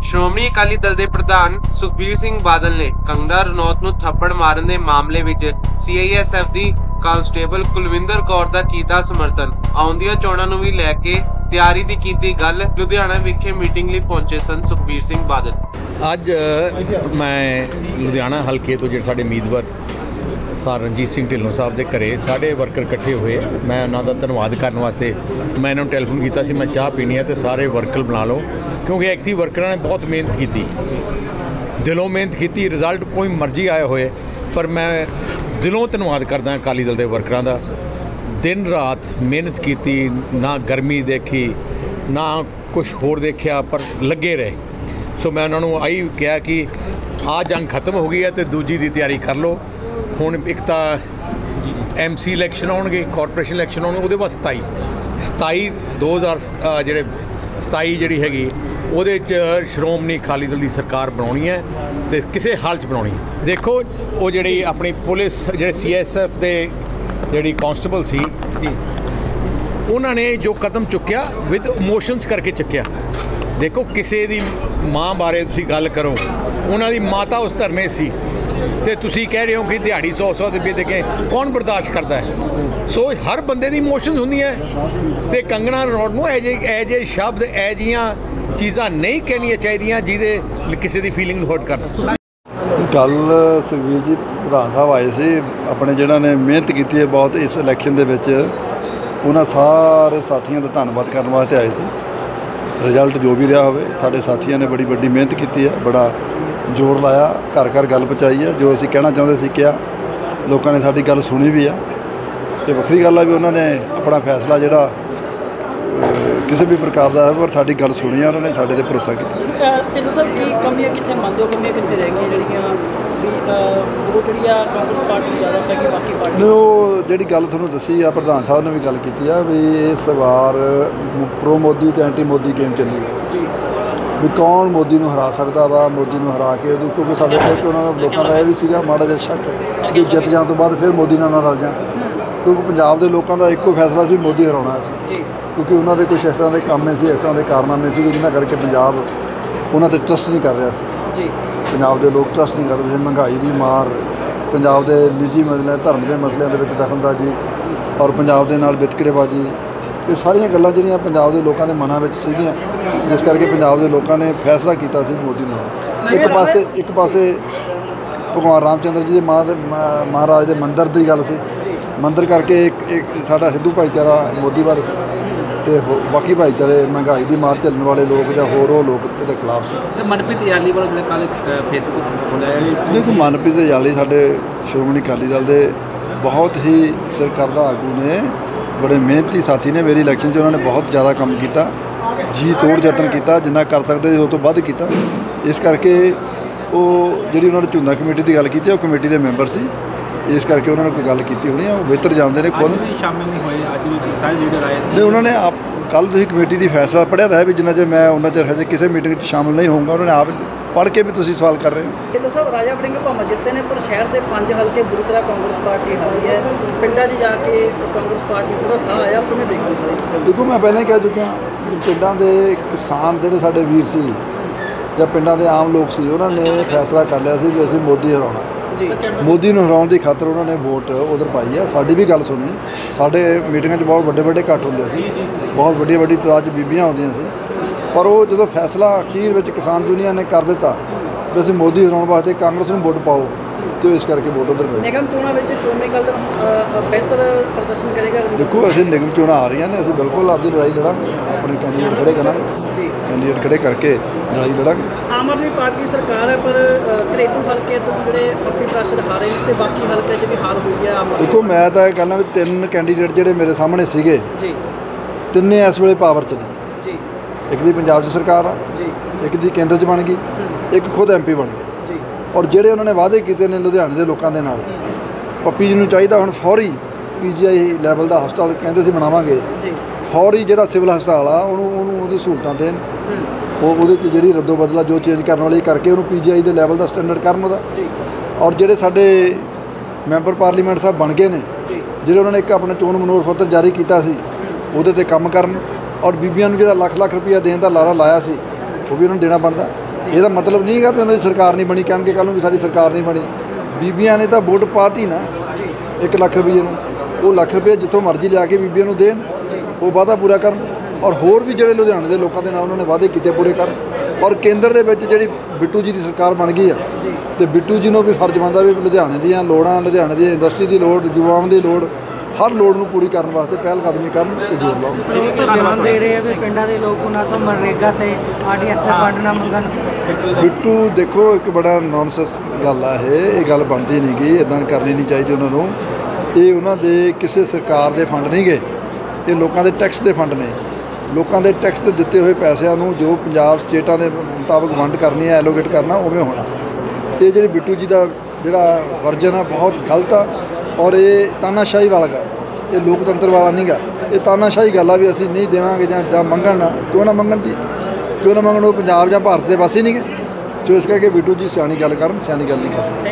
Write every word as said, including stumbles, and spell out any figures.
ਸ਼੍ਰੋਮਣੀ ਅਕਾਲੀ ਦਲ ਦੇ ਪ੍ਰਧਾਨ ਸੁਖਬੀਰ ਸਿੰਘ ਬਾਦਲ ਨੇ ਕੰਗਨਾ ਰਣੌਤ ਨੂੰ ਥੱਪੜ ਮਾਰਨ ਦੇ ਮਾਮਲੇ ਵਿੱਚ ਸੀ ਆਈ ਐਸ ਐਫ ਦੀ ਕਾਂਸਟੇਬਲ ਕੁਲਵਿੰਦਰ ਕੌਰ ਦਾ ਕੀਤਾ ਸਮਰਥਨ। ਆਉਂਦੀਆਂ ਚੋਣਾਂ ਨੂੰ ਵੀ ਲੈ ਕੇ ਤਿਆਰੀ ਦੀ ਕੀਤੀ ਗੱਲ। ਲੁਧਿਆਣਾ ਵਿਖੇ ਮੀਟਿੰਗ ਲਈ ਪਹੁੰਚੇ ਸਨ ਸੁਖਬੀਰ ਸਿੰਘ ਬਾਦਲ। ਅੱਜ ਮੈਂ ਲੁਧਿਆਣਾ ਹਲਕੇ ਤੋਂ ਜਿਹੜੇ ਸਾਡੇ ਉਮੀਦਵਾਰ ਸਰ ਰਣਜੀਤ ਸਿੰਘ ਢਿੱਲੋਂ ਸਾਹਿਬ ਦੇ ਘਰੇ ਸਾਡੇ ਵਰਕਰ ਇਕੱਠੇ ਹੋਏ। ਮੈਂ ਉਹਨਾਂ ਦਾ ਧੰਨਵਾਦ ਕਰਨ ਵਾਸਤੇ ਮੈਂ ਇਹਨਾਂ ਨੂੰ ਟੈਲੀਫੋਨ ਕੀਤਾ ਸੀ, ਮੈਂ ਚਾਹ ਪੀਣੀ ਹੈ ਤੇ ਸਾਰੇ ਵਰਕਰ ਬਣਾ ਲਓ, ਕਿਉਂਕਿ ਐਕਟੀ ਵਰਕਰਾਂ ਨੇ ਬਹੁਤ ਮਿਹਨਤ ਕੀਤੀ, ਦਿਲੋਂ ਮਿਹਨਤ ਕੀਤੀ। ਰਿਜ਼ਲਟ ਕੋਈ ਮਰਜ਼ੀ ਆਇਆ ਹੋਏ, ਪਰ ਮੈਂ ਦਿਲੋਂ ਧੰਨਵਾਦ ਕਰਦਾ ਅਕਾਲੀ ਦਲ ਦੇ ਵਰਕਰਾਂ ਦਾ। ਦਿਨ ਰਾਤ ਮਿਹਨਤ ਕੀਤੀ, ਨਾ ਗਰਮੀ ਦੇਖੀ ਨਾ ਕੁਛ ਹੋਰ ਦੇਖਿਆ, ਪਰ ਲੱਗੇ ਰਹੇ। ਸੋ ਮੈਂ ਉਹਨਾਂ ਨੂੰ ਆਹੀ ਕਿਹਾ ਕਿ ਆਹ ਜੰਗ ਖਤਮ ਹੋ ਗਈ ਹੈ ਤੇ ਦੂਜੀ ਦੀ ਤਿਆਰੀ ਕਰ ਲਓ। ਹੁਣ ਇੱਕ ਤਾਂ ਐਮ ਸੀ ਇਲੈਕਸ਼ਨ ਆਉਣਗੇ, ਕਾਰਪੋਰੇਸ਼ਨ ਇਲੈਕਸ਼ਨ ਆਉਣਗੇ, ਉਹਦੇ ਬਾਅਦ ਸਤਾਈ ਸਤਾਈ ਦੋ ਹਜ਼ਾਰ ਜਿਹੜੇ ਸਤਾਈ ਜਿਹੜੀ ਹੈਗੀ ਉਹਦੇ 'ਚ ਸ਼੍ਰੋਮਣੀ ਅਕਾਲੀ ਦਲ ਦੀ ਸਰਕਾਰ ਬਣਾਉਣੀ ਹੈ ਅਤੇ ਕਿਸੇ ਹਾਲ 'ਚ ਬਣਾਉਣੀ ਹੈ। ਦੇਖੋ ਉਹ ਜਿਹੜੀ ਆਪਣੀ ਪੁਲਿਸ ਜਿਹੜੇ ਸੀ ਐਸ ਐਫ ਦੇ ਜਿਹੜੀ ਕਾਂਸਟੇਬਲ ਸੀ ਜੀ, ਉਹਨਾਂ ਨੇ ਜੋ ਕਦਮ ਚੁੱਕਿਆ ਵਿਦ ਇਮੋਸ਼ਨਸ ਕਰਕੇ ਚੁੱਕਿਆ। ਦੇਖੋ ਕਿਸੇ ਦੀ ਮਾਂ ਬਾਰੇ ਤੁਸੀਂ ਗੱਲ ਕਰੋ, ਉਹਨਾਂ ਦੀ ਮਾਤਾ ਉਸ ਧਰਨੇ ਸੀ ਤੇ ਤੁਸੀਂ ਕਹਿ ਰਹੇ ਹੋ ਕਿ ਦਿਹਾੜੀ ਸੌ ਸੌ ਰੁਪਏ ਦੇ ਕੇ ਕੌਣ ਬਰਦਾਸ਼ਤ ਕਰਦਾ ਹੈ। ਸੋ ਹਰ ਬੰਦੇ ਦੀ ਇਮੋਸ਼ਨਸ ਹੁੰਦੀਆਂ ਅਤੇ ਕੰਗਨਾ ਰਣੌਤ ਨੂੰ ਇਹ ਜਿਹੇ ਇਹ ਜਿਹੇ ਸ਼ਬਦ ਇਹ ਜਿਹੀਆਂ ਚੀਜ਼ਾਂ ਨਹੀਂ ਕਹਿਣੀਆਂ ਚਾਹੀਦੀਆਂ ਜਿਹਦੇ ਕਿਸੇ ਦੀ ਫੀਲਿੰਗ ਨੂੰ ਹਰਟ ਕਰਨ। ਕੱਲ ਸੁਖਬੀਰ ਜੀ ਪ੍ਰਧਾਨ ਸਾਹਿਬ ਆਏ ਸੀ, ਆਪਣੇ ਜਿਹਨਾਂ ਨੇ ਮਿਹਨਤ ਕੀਤੀ ਹੈ ਬਹੁਤ ਇਸ ਇਲੈਕਸ਼ਨ ਦੇ ਵਿੱਚ, ਉਹਨਾਂ ਸਾਰੇ ਸਾਥੀਆਂ ਦਾ ਧੰਨਵਾਦ ਕਰਨ ਵਾਸਤੇ ਆਏ ਸੀ। ਰਿਜ਼ਲਟ ਜੋ ਵੀ ਰਿਹਾ ਹੋਵੇ, ਸਾਡੇ ਸਾਥੀਆਂ ਨੇ ਬੜੀ ਵੱਡੀ ਮਿਹਨਤ ਕੀਤੀ ਹੈ, ਬੜਾ ਜ਼ੋਰ ਲਾਇਆ, ਘਰ ਘਰ ਗੱਲ ਪਹੁੰਚਾਈ ਹੈ। ਜੋ ਅਸੀਂ ਕਹਿਣਾ ਚਾਹੁੰਦੇ ਸੀ ਕਿਹਾ, ਲੋਕਾਂ ਨੇ ਸਾਡੀ ਗੱਲ ਸੁਣੀ ਵੀ ਆ। ਅਤੇ ਵੱਖਰੀ ਗੱਲ ਆ ਵੀ ਉਹਨਾਂ ਨੇ ਆਪਣਾ ਫੈਸਲਾ ਜਿਹੜਾ ਕਿਸੇ ਵੀ ਪ੍ਰਕਾਰ ਦਾ ਹੈ, ਪਰ ਸਾਡੀ ਗੱਲ ਸੁਣੀ ਆ, ਉਹਨਾਂ ਨੇ ਸਾਡੇ 'ਤੇ ਭਰੋਸਾ ਕੀਤਾ। ਢਿੱਲੋਂ ਸਾਹਿਬ ਕੀ ਕਮੀਆਂ ਕਿੱਥੇ ਮੰਨਦੇ ਹੋ, ਕਮੀਆਂ ਕਿੱਥੇ ਰਹਿ ਗਈਆਂ ਜਿਹੜੀਆਂ ਵੀ ਉਹ ਜਿਹੜੀ ਆ ਕਾਂਗਰਸ ਪਾਰਟੀ ਜ਼ਿਆਦਾ ਪੈ ਗਈ ਬਾਕੀ ਪਾਰਟੀ? ਉਹ ਜਿਹੜੀ ਗੱਲ ਤੁਹਾਨੂੰ ਦੱਸੀ ਆ, ਪ੍ਰਧਾਨ ਸਾਹਿਬ ਨੇ ਵੀ ਗੱਲ ਕੀਤੀ ਆ ਵੀ ਇਸ ਵਾਰ ਪ੍ਰੋ ਮੋਦੀ ਅਤੇ ਐਂਟੀ ਮੋਦੀ ਗੇਮ ਚੱਲੀ ਹੈ ਜੀ, ਵੀ ਕੌਣ ਮੋਦੀ ਨੂੰ ਹਰਾ ਸਕਦਾ ਵਾ, ਮੋਦੀ ਨੂੰ ਹਰਾ ਕੇ ਉਹਦੀ, ਕਿਉਂਕਿ ਸਾਡੇ ਕੋਲ ਉਹਨਾਂ ਲੋਕਾਂ ਦਾ ਇਹ ਵੀ ਸੀਗਾ ਮਾੜਾ ਜਿਹਾ ਸ਼ੱਕ ਕਿ ਜਿੱਤ ਜਾਣ ਤੋਂ ਬਾਅਦ ਫਿਰ ਮੋਦੀ ਨਾਲ ਨਾ ਰਲ ਜਾਣ, ਕਿਉਂਕਿ ਪੰਜਾਬ ਦੇ ਲੋਕਾਂ ਦਾ ਇੱਕੋ ਫੈਸਲਾ ਸੀ ਮੋਦੀ ਹਰਾਉਣਾ ਸੀ, ਕਿਉਂਕਿ ਉਹਨਾਂ ਦੇ ਕੁਛ ਇਸ ਤਰ੍ਹਾਂ ਦੇ ਕੰਮ ਸੀ, ਇਸ ਤਰ੍ਹਾਂ ਦੇ ਕਾਰਨਾਮੇ ਸੀ ਜਿਨ੍ਹਾਂ ਕਰਕੇ ਪੰਜਾਬ ਉਹਨਾਂ 'ਤੇ ਟਰਸਟ ਨਹੀਂ ਕਰ ਰਿਹਾ ਸੀ ਜੀ। ਪੰਜਾਬ ਦੇ ਲੋਕ ਟਰਸਟ ਨਹੀਂ ਕਰਦੇ ਸੀ। ਮਹਿੰਗਾਈ ਦੀ ਮਾਰ, ਪੰਜਾਬ ਦੇ ਨਿੱਜੀ ਮਸਲਿਆਂ ਧਰਮ ਦੇ ਮਸਲਿਆਂ ਦੇ ਵਿੱਚ ਦਖਲਅੰਦਾਜ਼ੀ ਔਰ ਪੰਜਾਬ ਦੇ ਨਾਲ ਵਿਤਕਰੇਬਾਜ਼ੀ, ਇਹ ਸਾਰੀਆਂ ਗੱਲਾਂ ਜਿਹੜੀਆਂ ਪੰਜਾਬ ਦੇ ਲੋਕਾਂ ਦੇ ਮਨਾਂ ਵਿੱਚ ਸੀਗੀਆਂ, ਜਿਸ ਕਰਕੇ ਪੰਜਾਬ ਦੇ ਲੋਕਾਂ ਨੇ ਫੈਸਲਾ ਕੀਤਾ ਸੀ ਮੋਦੀ ਨੂੰ। ਇੱਕ ਪਾਸੇ ਇੱਕ ਪਾਸੇ ਭਗਵਾਨ ਰਾਮ ਚੰਦਰ ਜੀ ਦੇ ਮਾਂ ਦੇ ਮਹਾਰਾਜ ਦੇ ਮੰਦਿਰ ਦੀ ਗੱਲ ਸੀ, ਮੰਦਿਰ ਕਰਕੇ ਇੱਕ ਇੱਕ ਸਾਡਾ ਹਿੰਦੂ ਭਾਈਚਾਰਾ ਮੋਦੀ ਬਾਰੇ ਸੀ, ਅਤੇ ਬਾਕੀ ਭਾਈਚਾਰੇ ਮਹਿੰਗਾਈ ਦੀ ਮਾਰ ਝੱਲਣ ਵਾਲੇ ਲੋਕ ਜਾਂ ਹੋਰ ਉਹ ਲੋਕ ਇਹਦੇ ਖਿਲਾਫ ਸੀ। ਸਰ ਮਨਪ੍ਰੀਤ ਯਾਲੀ ਵਾਲਾ ਜਿਹੜਾ ਕੱਲ੍ਹ ਫੇਸਬੁੱਕ ਬੋਲਿਆ ਦੇਖੋ, ਮਨਪ੍ਰੀਤ ਯਾਲੀ ਸਾਡੇ ਸ਼੍ਰੋਮਣੀ ਅਕਾਲੀ ਦਲ ਦੇ ਬਹੁਤ ਹੀ ਸਰਕਰਦਾ ਆਗੂ ਨੇ, ਬੜੇ ਮਿਹਨਤੀ ਸਾਥੀ ਨੇ। ਮੇਰੀ ਇਲੈਕਸ਼ਨ 'ਚ ਉਹਨਾਂ ਨੇ ਬਹੁਤ ਜ਼ਿਆਦਾ ਕੰਮ ਕੀਤਾ, ਜੀ ਤੋੜ ਯਤਨ ਕੀਤਾ, ਜਿੰਨਾ ਕਰ ਸਕਦੇ ਸੀ ਉਸ ਤੋਂ ਵੱਧ ਕੀਤਾ। ਇਸ ਕਰਕੇ ਉਹ ਜਿਹੜੀ ਉਹਨਾਂ ਨੇ ਝੁੰਦਾ ਕਮੇਟੀ ਦੀ ਗੱਲ ਕੀਤੀ, ਉਹ ਕਮੇਟੀ ਦੇ ਮੈਂਬਰ ਸੀ, ਇਸ ਕਰਕੇ ਉਹਨਾਂ ਨੇ ਕੋਈ ਗੱਲ ਕੀਤੀ ਹੋਣੀ ਆ, ਉਹ ਬਿਹਤਰ ਜਾਣਦੇ ਨੇ ਖੁਦ। ਸ਼ਾਮਿਲ ਨਹੀਂ ਹੋਏ ਅੱਜ ਵੀ ਸਾਰੇ ਲੀਡਰ ਆਏ ਨਹੀਂ, ਉਹਨਾਂ ਨੇ ਆਪ ਕੱਲ੍ਹ ਤੁਸੀਂ ਕਮੇਟੀ ਦੀ ਫੈਸਲਾ ਪੜ੍ਹਿਆ ਤਾਂ ਹੈ ਵੀ ਜਿੰਨਾ ਚਿਰ ਮੈਂ ਉਹਨਾਂ ਚਿਰ ਹਜੇ ਕਿਸੇ ਮੀਟਿੰਗ 'ਚ ਸ਼ਾਮਿਲ ਨਹੀਂ ਹੋਊਂਗਾ। ਉਹਨਾਂ ਨੇ ਆਪ ਪੜ੍ਹ ਕੇ ਵੀ ਤੁਸੀਂ ਸਵਾਲ ਕਰ ਰਹੇ ਹੋ। ਢਿੱਲੋਂ ਸਾਹਿਬ ਰਾਜਾ ਵੜਿੰਗ ਭਾਵੇਂ ਜਿੱਤੇ ਨੇ, ਪਰ ਸ਼ਹਿਰ ਦੇ ਪੰਜ ਹਲਕੇ ਬੁਰੀ ਤਰ੍ਹਾਂ ਕਾਂਗਰਸ ਪਾਰਟੀ ਹਾਰੀ ਹੈ। ਪਿੰਡਾਂ 'ਚ ਜਾ ਕੇ ਕਾਂਗਰਸ ਪਾਰਟੀ ਥੋੜ੍ਹਾ ਸਾਹ ਆਇਆ, ਕਿਵੇਂ ਦੇਖੋ ਸਾਰੇ? ਦੇਖੋ, ਮੈਂ ਪਹਿਲਾਂ ਹੀ ਕਹਿ ਚੁੱਕਿਆ, ਪਿੰਡਾਂ ਦੇ ਕਿਸਾਨ ਜਿਹੜੇ ਸਾਡੇ ਵੀਰ ਸੀ ਜਾਂ ਪਿੰਡਾਂ ਦੇ ਆਮ ਲੋਕ ਸੀ, ਉਹਨਾਂ ਨੇ ਫੈਸਲਾ ਕਰ ਲਿਆ ਸੀ ਵੀ ਅਸੀਂ ਮੋਦੀ ਹਰਾਉਣਾ ਜੀ। ਮੋਦੀ ਨੂੰ ਹਰਾਉਣ ਦੀ ਖਾਤਰ ਉਹਨਾਂ ਨੇ ਵੋਟ ਉਧਰ ਪਾਈ ਹੈ। ਸਾਡੀ ਵੀ ਗੱਲ ਸੁਣੀ, ਸਾਡੇ ਮੀਟਿੰਗਾਂ 'ਚ ਬਹੁਤ ਵੱਡੇ ਵੱਡੇ ਇਕੱਠ ਹੁੰਦੇ ਸੀ, ਬਹੁਤ ਵੱਡੀ ਵੱਡੀ ਤਾਦਾਦ 'ਚ ਬੀਬੀਆਂ ਆਉਂਦੀਆਂ ਸੀ, ਪਰ ਉਹ ਜਦੋਂ ਫੈਸਲਾ ਅਖੀਰ ਵਿੱਚ ਕਿਸਾਨ ਯੂਨੀਅਨ ਨੇ ਕਰ ਦਿੱਤਾ ਵੀ ਅਸੀਂ ਮੋਦੀ ਹਰਾਉਣ ਵਾਸਤੇ ਕਾਂਗਰਸ ਨੂੰ ਵੋਟ ਪਾਓ, ਅਤੇ ਇਸ ਕਰਕੇ ਵੋਟ ਉਧਰ ਪਈ। ਨਿਗਮ ਚੋਣਾਂ ਵਿੱਚ ਸ਼੍ਰੋਮਣੀ ਅਕਾਲੀ ਦਲ ਬਿਹਤਰ ਪ੍ਰਦਰਸ਼ਨ ਕਰੇਗਾ? ਦੇਖੋ, ਅਸੀਂ ਨਿਗਮ ਚੋਣਾਂ ਆ ਰਹੀਆਂ ਨੇ, ਅਸੀਂ ਬਿਲਕੁਲ ਆਪਦੀ ਲੜਾਈ ਲੜਾਂਗੇ, ਆਪਣੇ ਕੈਂਡੀਡੇਟ ਖੜੇ ਕਰਾਂਗੇ ਜੀ, ਕੈਂਡੀਡੇਟ ਖੜੇ ਕਰਕੇ ਲੜਾਈ ਲੜਾਂਗੇ। ਆਮ ਆਦਮੀ ਪਾਰਟੀ ਸਰਕਾਰ ਹੈ, ਪਰ ਘਰੇਲੂ ਹਲਕੇ ਤੋਂ ਜਿਹੜੇ ਆਪਣੀ ਪ੍ਰਾਸ਼ਦ ਹਾਰੇ ਨੇ ਅਤੇ ਬਾਕੀ ਹਲਕੇ 'ਚ ਵੀ ਹਾਰ ਹੋਈ ਹੈ ਆਮ ਆਦਮੀ। ਦੇਖੋ, ਮੈਂ ਤਾਂ ਇਹ ਕਹਿੰਦਾ ਵੀ ਤਿੰਨ ਕੈਂਡੀਡੇਟ ਜਿਹੜੇ ਮੇਰੇ ਸਾਹਮਣੇ ਸੀਗੇ ਜੀ, ਤਿੰਨੇ ਇਸ ਵੇਲੇ ਪਾਵਰ 'ਚ ਨੇ ਜੀ। ਇੱਕ ਦੀ ਪੰਜਾਬ 'ਚ ਸਰਕਾਰ ਆ ਜੀ, ਇੱਕ ਦੀ ਕੇਂਦਰ 'ਚ ਬਣ ਗਈ, ਇੱਕ ਖੁਦ ਐਮ ਪੀ ਬਣ ਗਏ ਜੀ। ਔਰ ਜਿਹੜੇ ਉਹਨਾਂ ਨੇ ਵਾਅਦੇ ਕੀਤੇ ਨੇ ਲੁਧਿਆਣੇ ਦੇ ਲੋਕਾਂ ਦੇ ਨਾਲ, ਪੱਪੀ ਜੀ ਨੂੰ ਚਾਹੀਦਾ ਹੁਣ ਫੌਰੀ ਪੀ ਜੀ ਆਈ ਲੈਵਲ ਦਾ ਹਸਪਤਾਲ ਕਹਿੰਦੇ ਸੀ ਬਣਾਵਾਂਗੇ ਜੀ, ਫੌਰੀ ਜਿਹੜਾ ਸਿਵਲ ਹਸਪਤਾਲ ਆ ਉਹਨੂੰ ਉਹਨੂੰ ਉਹਦੀ ਸਹੂਲਤਾਂ ਦੇਣ, ਉਹ ਉਹਦੇ 'ਚ ਜਿਹੜੀ ਰੱਦੋ ਬਦਲਾ ਜੋ ਚੇਂਜ ਕਰਨ ਵਾਲੀ ਕਰਕੇ ਉਹਨੂੰ ਪੀ ਜੀ ਆਈ ਦੇ ਲੈਵਲ ਦਾ ਸਟੈਂਡਰਡ ਕਰਨ ਉਹਦਾ ਜੀ। ਔਰ ਜਿਹੜੇ ਸਾਡੇ ਮੈਂਬਰ ਪਾਰਲੀਮੈਂਟ ਸਾਹਿਬ ਬਣ ਗਏ ਨੇ, ਜਿਹੜੇ ਉਹਨਾਂ ਨੇ ਇੱਕ ਆਪਣਾ ਚੋਣ ਮਨੋਹਰ ਪੱਤਰ ਜਾਰੀ ਕੀਤਾ ਸੀ, ਉਹਦੇ 'ਤੇ ਕੰਮ ਕਰਨ। ਔਰ ਬੀਬੀਆਂ ਨੂੰ ਜਿਹੜਾ ਲੱਖ ਲੱਖ ਰੁਪਈਆ ਦੇਣ ਦਾ ਲਾਰਾ ਲਾਇਆ ਸੀ, ਉਹ ਵੀ ਉਹਨਾਂ ਨੂੰ ਦੇਣਾ ਬਣਦਾ। ਇਹਦਾ ਮਤਲਬ ਨਹੀਂ ਹੈਗਾ ਵੀ ਉਹਨਾਂ ਦੀ ਸਰਕਾਰ ਨਹੀਂ ਬਣੀ, ਕਹਿਣਗੇ ਕੱਲ੍ਹ ਨੂੰ ਵੀ ਸਾਡੀ ਸਰਕਾਰ ਨਹੀਂ ਬਣੀ। ਬੀਬੀਆਂ ਨੇ ਤਾਂ ਵੋਟ ਪਾਤੀ ਨਾ ਇੱਕ ਲੱਖ ਰੁਪਏ ਨੂੰ, ਉਹ ਲੱਖ ਰੁਪਏ ਜਿੱਥੋਂ ਮਰਜ਼ੀ ਲਿਆ ਕੇ ਬੀਬੀਆਂ ਨੂੰ ਦੇਣ, ਉਹ ਵਾਅਦਾ ਪੂਰਾ ਕਰਨ। ਔਰ ਹੋਰ ਵੀ ਜਿਹੜੇ ਲੁਧਿਆਣੇ ਦੇ ਲੋਕਾਂ ਦੇ ਨਾਲ ਉਹਨਾਂ ਨੇ ਵਾਅਦੇ ਕੀਤੇ ਪੂਰੇ ਕਰਨ। ਔਰ ਕੇਂਦਰ ਦੇ ਵਿੱਚ ਜਿਹੜੀ ਬਿੱਟੂ ਜੀ ਦੀ ਸਰਕਾਰ ਬਣ ਗਈ ਆ, ਤੇ ਬਿੱਟੂ ਜੀ ਨੂੰ ਵੀ ਫਰਜ਼ ਬਣਦਾ ਵੀ ਲੁਧਿਆਣੇ ਦੀਆਂ ਲੋੜਾਂ, ਲੁਧਿਆਣੇ ਦੀ ਇੰਡਸਟਰੀ ਦੀ ਲੋੜ, ਯੁਵਾਵਾਂ ਦੀ ਲੋੜ, ਹਰ ਲੋੜ ਨੂੰ ਪੂਰੀ ਕਰਨ ਵਾਸਤੇ ਪਹਿਲ ਕਦਮੀ ਕਰਨ ਤੇ ਜ਼ੋਰ ਲਾਉਣ। ਬਿਆਨ ਦੇ ਰਹੇ ਆ ਵੀ ਪਿੰਡਾਂ ਦੇ ਲੋਕ ਉਹਨਾਂ ਤੋਂ ਮਨਰੇਗਾ ਤੇ ਆਡੀ ਇੱਥੇ ਫੰਡ ਨਾ ਮੰਗਣ। ਬਿੱਟੂ ਦੇਖੋ ਇੱਕ ਬੜਾ ਨੌਨਸੈਂਸ ਗੱਲ ਆ ਇਹ ਇਹ ਗੱਲ ਬਣਦੀ ਨਹੀਂ ਗੀ, ਇੱਦਾਂ ਕਰਨੀ ਨਹੀਂ ਚਾਹੀਦੀ ਉਹਨਾਂ ਨੂੰ। ਇਹ ਉਹਨਾਂ ਦੇ ਕਿਸੇ ਸਰਕਾਰ ਦੇ ਫੰਡ ਨਹੀਂ ਗਏ, ਇਹ ਲੋਕਾਂ ਦੇ ਟੈਕਸ ਦੇ ਫੰਡ ਨੇ। ਲੋਕਾਂ ਦੇ ਟੈਕਸ ਦੇ ਦਿੱਤੇ ਹੋਏ ਪੈਸਿਆਂ ਨੂੰ ਜੋ ਪੰਜਾਬ ਸਟੇਟਾਂ ਦੇ ਮੁਤਾਬਕ ਵੰਡ ਕਰਨੀ ਹੈ, ਐਲੋਕੇਟ ਕਰਨਾ, ਉਵੇਂ ਹੋਣਾ। ਇਹ ਜਿਹੜੀ ਬਿੱਟੂ ਜੀ ਦਾ ਜਿਹੜਾ ਵਰਜਨ ਆ ਬਹੁਤ ਗਲਤ ਆ, ਔਰ ਇਹ ਤਾਨਾਸ਼ਾਹੀ ਵਾਲਾ ਗਾ, ਇਹ ਲੋਕਤੰਤਰ ਵਾਲਾ ਨਹੀਂ ਗਾ। ਇਹ ਤਾਨਾਸ਼ਾਹੀ ਗੱਲ ਆ ਵੀ ਅਸੀਂ ਨਹੀਂ ਦੇਵਾਂਗੇ ਜਾਂ ਜਾਂ ਮੰਗਣ ਨਾ, ਕਿਉਂ ਨਾ ਮੰਗਣ ਜੀ, ਕਿਉਂ ਨਾ ਮੰਗਣ। ਉਹ ਪੰਜਾਬ ਜਾਂ ਭਾਰਤ ਦੇ ਵਾਸੀ ਨਹੀਂ ਗੇ। ਸੋ ਇਸ ਕਰਕੇ ਬਿੱਟੂ ਜੀ ਸਿਆਣੀ ਗੱਲ ਕਰਨ, ਸਿਆਣੀ ਗੱਲ ਨਹੀਂ ਕਰਨ।